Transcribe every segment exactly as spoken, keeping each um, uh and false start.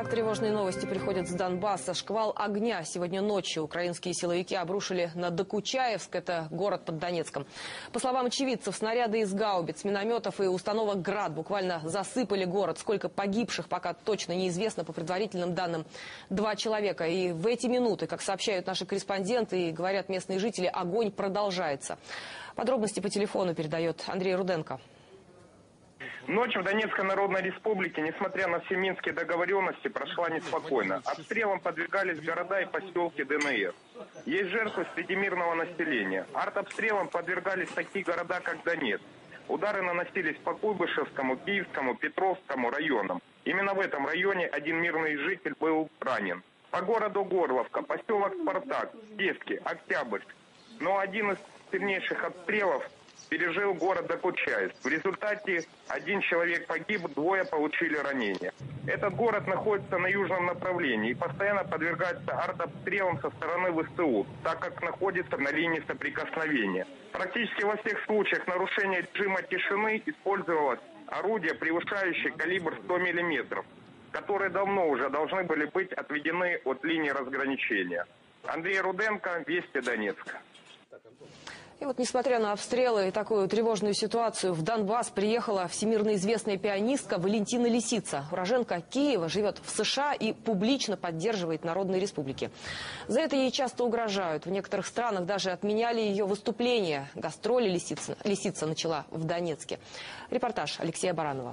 Тревожные новости приходят с Донбасса. Шквал огня сегодня ночью украинские силовики обрушили на Докучаевск, это город под Донецком. По словам очевидцев, снаряды из гаубиц, минометов и установок «Град» буквально засыпали город. Сколько погибших, пока точно неизвестно, по предварительным данным, два человека. И в эти минуты, как сообщают наши корреспонденты и говорят местные жители, огонь продолжается. Подробности по телефону передает Андрей Руденко. Ночь в Донецкой Народной Республике, несмотря на все минские договоренности, прошла неспокойно. Обстрелам подвергались города и поселки ДНР. Есть жертвы среди мирного населения. Артобстрелам подвергались такие города, как Донецк. Удары наносились по Куйбышевскому, Киевскому, Петровскому районам. Именно в этом районе один мирный житель был ранен. По городу Горловка, поселок Спартак, Пески, Октябрьск. Но один из сильнейших обстрелов пережил город Докучаевск. В результате один человек погиб, двое получили ранения. Этот город находится на южном направлении и постоянно подвергается артобстрелам со стороны ВСУ, так как находится на линии соприкосновения. Практически во всех случаях нарушения режима тишины использовалось орудие, превышающее калибр сто миллиметров, которые давно уже должны были быть отведены от линии разграничения. Андрей Руденко, Вести, Донецк. И вот, несмотря на обстрелы и такую тревожную ситуацию, в Донбасс приехала всемирно известная пианистка Валентина Лисица. Уроженка Киева, живет в США и публично поддерживает народные республики. За это ей часто угрожают. В некоторых странах даже отменяли ее выступления. Гастроли Лисица, Лисица начала в Донецке. Репортаж Алексея Баранова.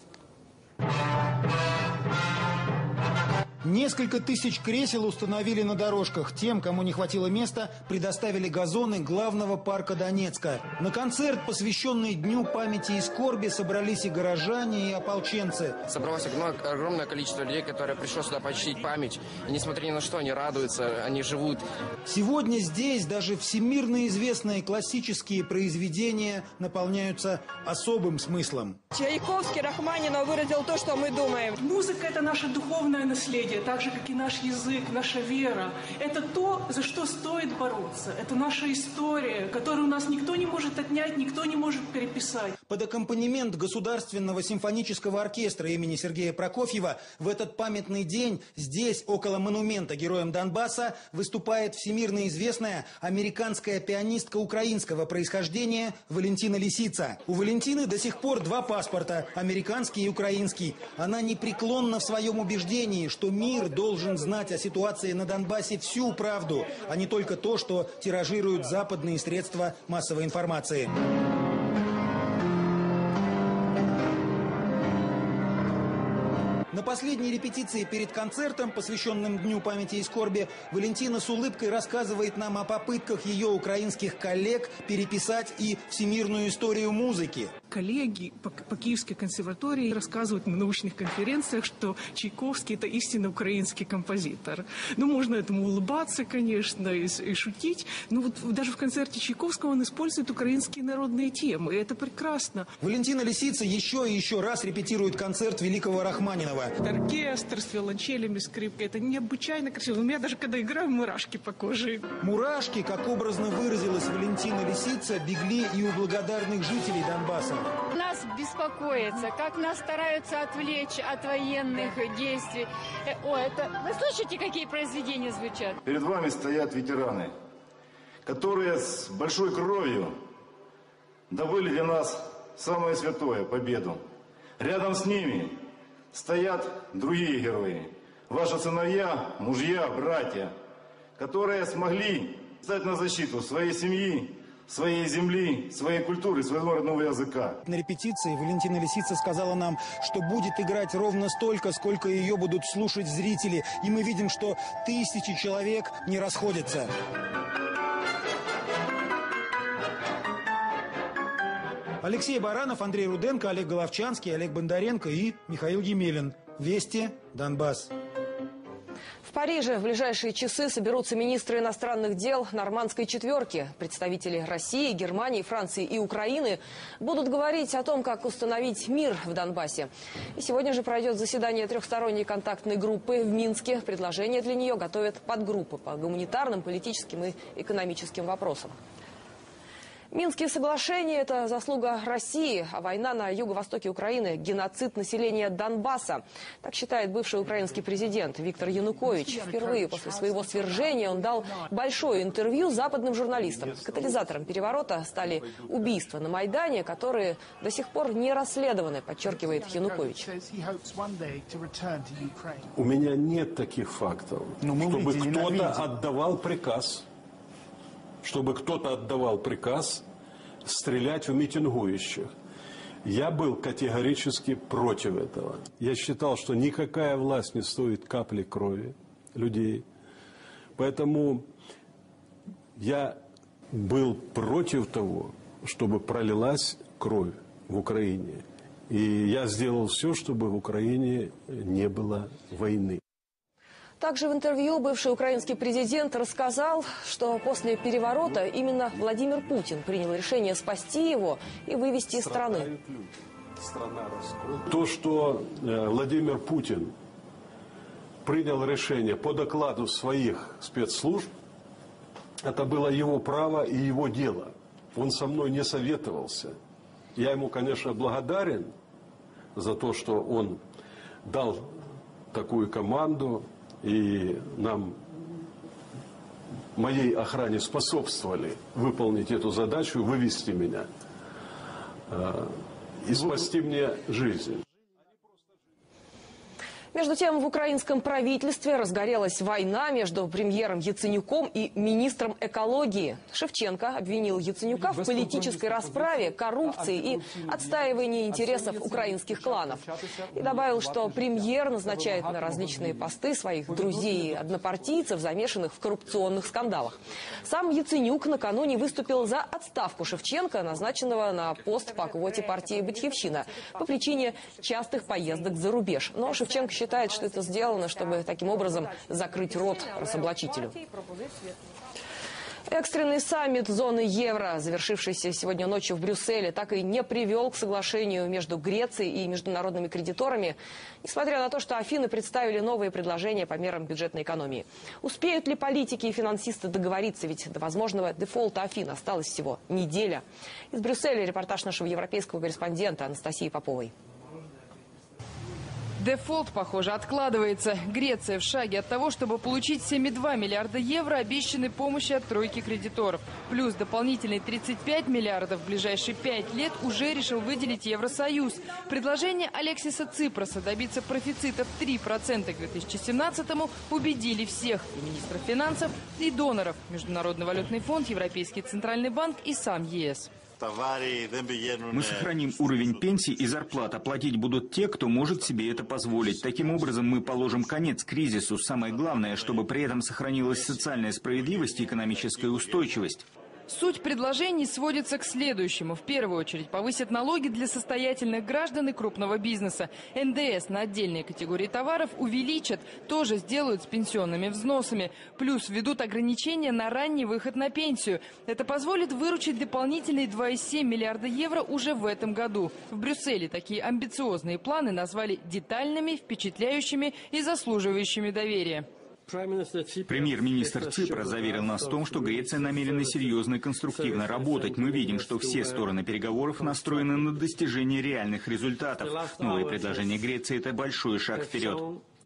Несколько тысяч кресел установили на дорожках. Тем, кому не хватило места, предоставили газоны главного парка Донецка. На концерт, посвященный Дню памяти и скорби, собрались и горожане, и ополченцы. Собралось огромное количество людей, которые пришло сюда почтить память. И несмотря ни на что, они радуются, они живут. Сегодня здесь даже всемирно известные классические произведения наполняются особым смыслом. Чайковский, Рахманинов выразил то, что мы думаем. Музыка – это наше духовное наследие. Так же, как и наш язык, наша вера. Это то, за что стоит бороться. Это наша история, которую у нас никто не может отнять, никто не может переписать. Под аккомпанемент Государственного симфонического оркестра имени Сергея Прокофьева в этот памятный день здесь, около монумента героям Донбасса, выступает всемирно известная американская пианистка украинского происхождения Валентина Лисица. У Валентины до сих пор два паспорта – американский и украинский. Она непреклонна в своем убеждении, что мир Мир должен знать о ситуации на Донбассе всю правду, а не только то, что тиражируют западные средства массовой информации. На последней репетиции перед концертом, посвященным Дню памяти и скорби, Валентина с улыбкой рассказывает нам о попытках ее украинских коллег переписать и всемирную историю музыки. Коллеги по, по Киевской консерватории рассказывают на научных конференциях, что Чайковский – это истинно украинский композитор. Ну, можно этому улыбаться, конечно, и, и шутить. Но вот даже в концерте Чайковского он использует украинские народные темы, и это прекрасно. Валентина Лисица еще и еще раз репетирует концерт великого Рахманинова. Оркестр с виолончелями, скрипкой. Это необычайно красиво. У меня даже, когда играю, мурашки по коже. Мурашки, как образно выразилась Валентина Лисица, бегли и у благодарных жителей Донбасса. Нас беспокоится, как нас стараются отвлечь от военных действий. О, это... Вы слышите, какие произведения звучат? Перед вами стоят ветераны, которые с большой кровью добыли для нас самое святое – победу. Рядом с ними стоят другие герои, ваши сыновья, мужья, братья, которые смогли стать на защиту своей семьи, своей земли, своей культуры, своего родного языка. На репетиции Валентина Лисица сказала нам, что будет играть ровно столько, сколько ее будут слушать зрители. И мы видим, что тысячи человек не расходятся. Алексей Баранов, Андрей Руденко, Олег Головчанский, Олег Бондаренко и Михаил Емелин. Вести, Донбасс. В Париже в ближайшие часы соберутся министры иностранных дел нормандской четверки. Представители России, Германии, Франции и Украины будут говорить о том, как установить мир в Донбассе. И сегодня же пройдет заседание трехсторонней контактной группы в Минске. Предложения для нее готовят подгруппы по гуманитарным, политическим и экономическим вопросам. Минские соглашения – это заслуга России, а война на юго-востоке Украины – геноцид населения Донбасса. Так считает бывший украинский президент Виктор Янукович. Впервые после своего свержения он дал большое интервью западным журналистам. Катализатором переворота стали убийства на Майдане, которые до сих пор не расследованы, подчеркивает Янукович. У меня нет таких фактов, чтобы кто-то отдавал приказ. чтобы кто-то отдавал приказ стрелять в митингующих. Я был категорически против этого. Я считал, что никакая власть не стоит капли крови людей. Поэтому я был против того, чтобы пролилась кровь в Украине. И я сделал все, чтобы в Украине не было войны. Также в интервью бывший украинский президент рассказал, что после переворота именно Владимир Путин принял решение спасти его и вывести из страны. То, что Владимир Путин принял решение по докладу своих спецслужб, это было его право и его дело. Он со мной не советовался. Я ему, конечно, благодарен за то, что он дал такую команду. И нам, моей охране, способствовали выполнить эту задачу, вывести меня э, и спасти мне жизнь. Между тем, в украинском правительстве разгорелась война между премьером Яценюком и министром экологии. Шевченко обвинил Яценюка в политической расправе, коррупции и отстаивании интересов украинских кланов. И добавил, что премьер назначает на различные посты своих друзей и однопартийцев, замешанных в коррупционных скандалах. Сам Яценюк накануне выступил за отставку Шевченко, назначенного на пост по квоте партии «Батьківщина» по причине частых поездок за рубеж. Но Шевченко считает, считает, что это сделано, чтобы таким образом закрыть рот разоблачителю. Экстренный саммит зоны евро, завершившийся сегодня ночью в Брюсселе, так и не привел к соглашению между Грецией и международными кредиторами, несмотря на то, что Афины представили новые предложения по мерам бюджетной экономии. Успеют ли политики и финансисты договориться, ведь до возможного дефолта Афин осталась всего неделя. Из Брюсселя репортаж нашего европейского корреспондента Анастасии Поповой. Дефолт, похоже, откладывается. Греция в шаге от того, чтобы получить семь и два миллиарда евро обещанной помощи от тройки кредиторов. Плюс дополнительные тридцать пять миллиардов в ближайшие пять лет уже решил выделить Евросоюз. Предложение Алексиса Ципроса добиться профицита в три процента к две тысячи семнадцатому убедили всех – и министров финансов, и доноров – Международный валютный фонд, Европейский центральный банк и сам ЕС. Мы сохраним уровень пенсий и зарплат, а платить будут те, кто может себе это позволить. Таким образом, мы положим конец кризису. Самое главное, чтобы при этом сохранилась социальная справедливость и экономическая устойчивость. Суть предложений сводится к следующему. В первую очередь повысят налоги для состоятельных граждан и крупного бизнеса. эн дэ эс на отдельные категории товаров увеличат, тоже сделают с пенсионными взносами. Плюс введут ограничения на ранний выход на пенсию. Это позволит выручить дополнительные два и семь миллиарда евро уже в этом году. В Брюсселе такие амбициозные планы назвали детальными, впечатляющими и заслуживающими доверия. Премьер-министр Ципра заверил нас в том, что Греция намерена серьезно и конструктивно работать. Мы видим, что все стороны переговоров настроены на достижение реальных результатов. Новые предложения Греции – это большой шаг вперед.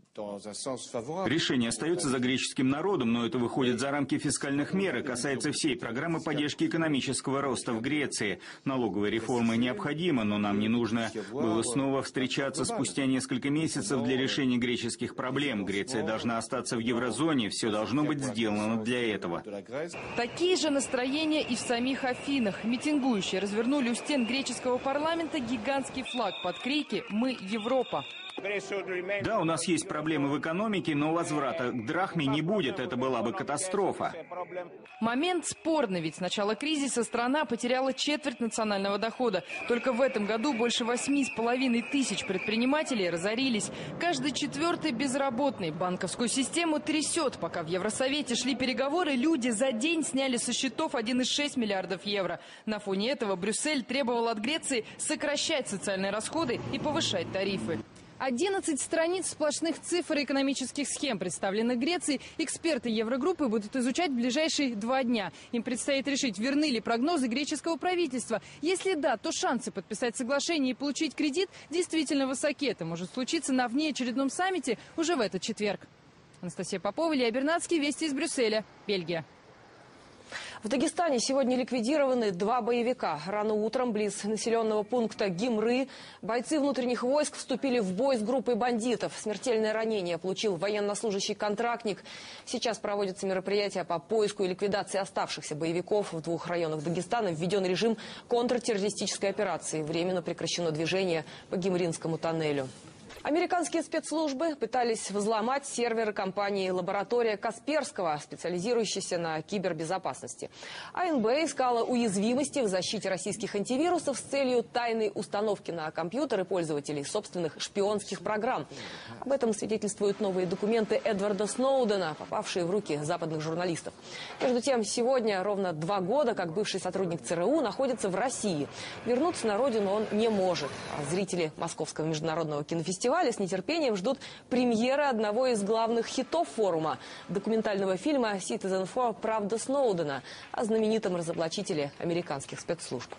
Решение остается за греческим народом, но это выходит за рамки фискальных мер и касается всей программы поддержки экономического роста в Греции. Налоговая реформа необходима, но нам не нужно было снова встречаться спустя несколько месяцев для решения греческих проблем. Греция должна остаться в еврозоне, все должно быть сделано для этого. Такие же настроения и в самих Афинах. Митингующие развернули у стен греческого парламента гигантский флаг под крики «Мы Европа». Да, у нас есть проблемы в экономике, но возврата к драхме не будет. Это была бы катастрофа. Момент спорный, ведь с начала кризиса страна потеряла четверть национального дохода. Только в этом году больше восьми с половиной тысяч предпринимателей разорились. Каждый четвертый безработный. Банковскую систему трясет. Пока в Евросовете шли переговоры, люди за день сняли со счетов один и шесть миллиардов евро. На фоне этого Брюссель требовал от Греции сокращать социальные расходы и повышать тарифы. одиннадцать страниц сплошных цифр и экономических схем, представленных Греции, эксперты Еврогруппы будут изучать в ближайшие два дня. Им предстоит решить, верны ли прогнозы греческого правительства. Если да, то шансы подписать соглашение и получить кредит действительно высоки. Это может случиться на внеочередном саммите уже в этот четверг. Анастасия Попова, Илья Бернацкий, вести из Брюсселя, Бельгия. В Дагестане сегодня ликвидированы два боевика. Рано утром близ населенного пункта Гимры бойцы внутренних войск вступили в бой с группой бандитов. Смертельное ранение получил военнослужащий контрактник. Сейчас проводятся мероприятия по поиску и ликвидации оставшихся боевиков. В двух районах Дагестана введен режим контртеррористической операции. Временно прекращено движение по Гимринскому тоннелю. Американские спецслужбы пытались взломать серверы компании «Лаборатория Касперского», специализирующейся на кибербезопасности. АНБ искала уязвимости в защите российских антивирусов с целью тайной установки на компьютеры пользователей собственных шпионских программ. Об этом свидетельствуют новые документы Эдварда Сноудена, попавшие в руки западных журналистов. Между тем, сегодня ровно два года, как бывший сотрудник ЦРУ находится в России. Вернуться на родину он не может. А зрители Московского международного кинофестиваля с нетерпением ждут премьеры одного из главных хитов форума – документального фильма «Citizen фор. Правда Сноудена» о знаменитом разоблачителе американских спецслужб.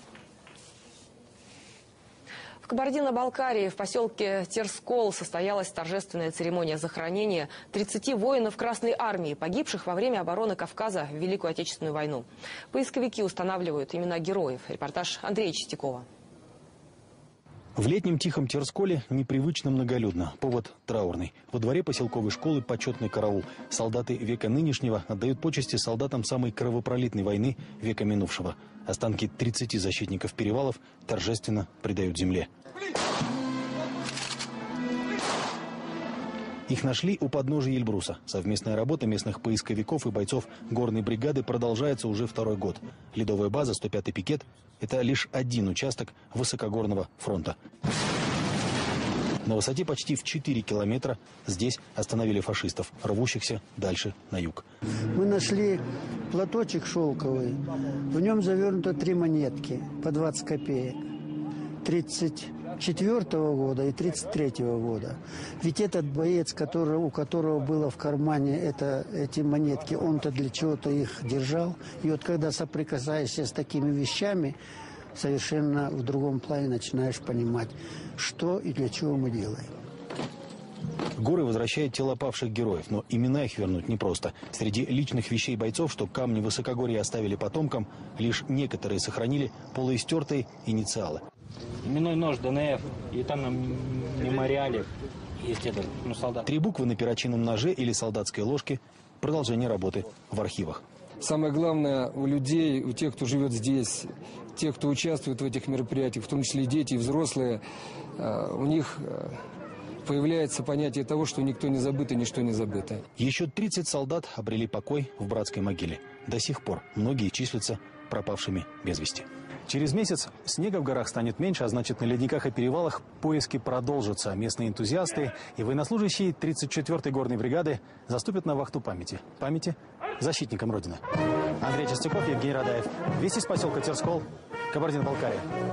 В Кабардино-Балкарии в поселке Терскол состоялась торжественная церемония захоронения тридцати воинов Красной Армии, погибших во время обороны Кавказа в Великую Отечественную войну. Поисковики устанавливают имена героев. Репортаж Андрея Чистякова. В летнем тихом Терсколе непривычно многолюдно. Повод траурный. Во дворе поселковой школы почетный караул. Солдаты века нынешнего отдают почести солдатам самой кровопролитной войны века минувшего. Останки тридцати защитников перевалов торжественно предают земле. Их нашли у подножия Эльбруса. Совместная работа местных поисковиков и бойцов горной бригады продолжается уже второй год. Ледовая база сто пятый пикет – это лишь один участок высокогорного фронта. На высоте почти в четыре километра здесь остановили фашистов, рвущихся дальше на юг. Мы нашли платочек шелковый. В нем завернуто три монетки по двадцать копеек. тридцать четвёртого года и тридцать третьего года. Ведь этот боец, который, у которого было в кармане это, эти монетки, он-то для чего-то их держал. И вот когда соприкасаешься с такими вещами, совершенно в другом плане начинаешь понимать, что и для чего мы делаем. Горы возвращают тела павших героев, но имена их вернуть непросто. Среди личных вещей бойцов, что камни высокогорья оставили потомкам, лишь некоторые сохранили полуистертые инициалы. Именной нож ДНФ, и там на мемориале есть этот, ну, солдат. Три буквы на перочинном ноже или солдатской ложке. Продолжение работы в архивах. Самое главное у людей, у тех, кто живет здесь, тех, кто участвует в этих мероприятиях, в том числе и дети, и взрослые, у них появляется понятие того, что никто не забыт и ничто не забыто. Еще тридцать солдат обрели покой в братской могиле. До сих пор многие числятся пропавшими без вести. Через месяц снега в горах станет меньше, а значит, на ледниках и перевалах поиски продолжатся. Местные энтузиасты и военнослужащие тридцать четвёртой горной бригады заступят на вахту памяти. Памяти защитникам Родины. Андрей Чистяков, Евгений Радаев. Вести из поселка Терскол, Кабардино-Балкария.